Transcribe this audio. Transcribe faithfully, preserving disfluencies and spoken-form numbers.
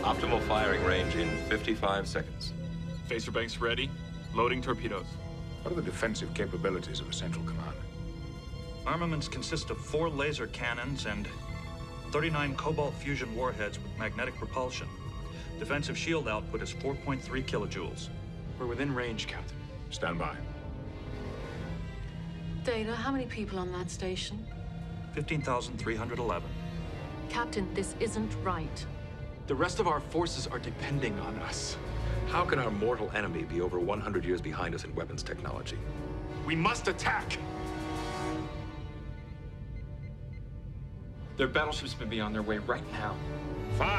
Optimal firing range in fifty-five seconds. Phaser banks ready. Loading torpedoes. What are the defensive capabilities of the Central Command? Armaments consist of four laser cannons and thirty-nine cobalt fusion warheads with magnetic propulsion. Defensive shield output is four point three kilojoules. We're within range, Captain. Stand by. Data, how many people on that station? fifteen thousand three hundred eleven. Captain, this isn't right. The rest of our forces are depending on us. How can our mortal enemy be over one hundred years behind us in weapons technology? We must attack! Their battleships may be on their way right now. Fire!